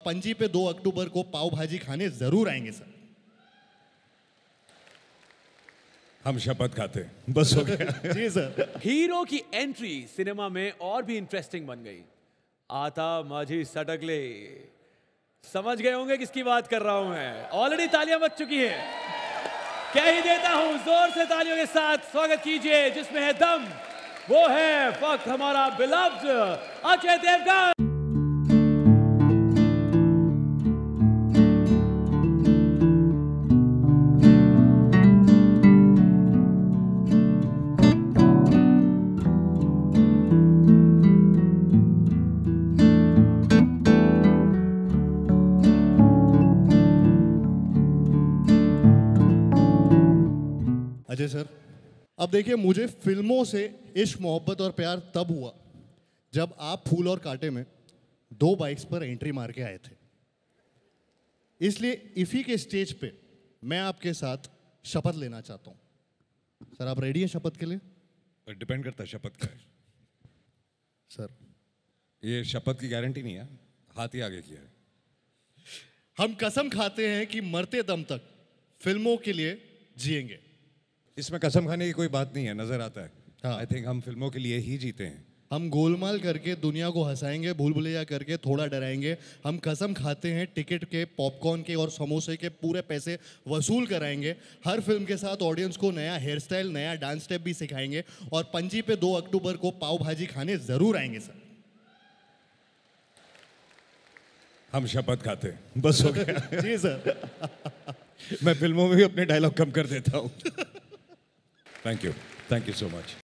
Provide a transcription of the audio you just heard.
पणजी पे 2 अक्टूबर को पाव भाजी खाने जरूर आएंगे सर। हम शपथ खाते हैं। बस हो गया। जी सर। हीरो की एंट्री सिनेमा में और भी इंटरेस्टिंग बन गई। आता माझी सटकले, समझ गए होंगे किसकी बात कर रहा हूं मैं। ऑलरेडी तालियां बज चुकी हैं, कह ही देता हूं, जोर से तालियों के साथ स्वागत कीजिए जिसमें है दम, वो है फक्त हमारा बिलव्ड अजय देवगन। अजय सर, अब देखिए, मुझे फिल्मों से इश्क मोहब्बत और प्यार तब हुआ जब आप फूल और कांटे में 2 बाइक्स पर एंट्री मार के आए थे। इसलिए इफी के स्टेज पे मैं आपके साथ शपथ लेना चाहता हूं। सर, आप रेडी हैं शपथ के लिए? डिपेंड करता है शपथ का है। सर, ये शपथ की गारंटी नहीं है, हाथ ही आगे किया है। हम कसम खाते हैं कि मरते दम तक फिल्मों के लिए जिएंगे। इसमें कसम खाने की कोई बात नहीं है, नजर आता है। हाँ। आई थिंक हम फिल्मों के लिए ही जीते हैं। हम गोलमाल करके दुनिया को हंसाएंगे, भूल भुलैया करके थोड़ा डराएंगे। हम कसम खाते हैं टिकट के, पॉपकॉर्न के और समोसे के पूरे पैसे वसूल कराएंगे। हर फिल्म के साथ ऑडियंस को नया हेयर स्टाइल, नया डांस स्टेप भी सिखाएंगे और पणजी पे 2 अक्टूबर को पाव भाजी खाने जरूर आएंगे सर। हम शपथ खाते हैं। बस हो गया। जी सर। मैं फिल्मों में भी अपने डायलॉग कम कर देता हूँ। Thank you so much.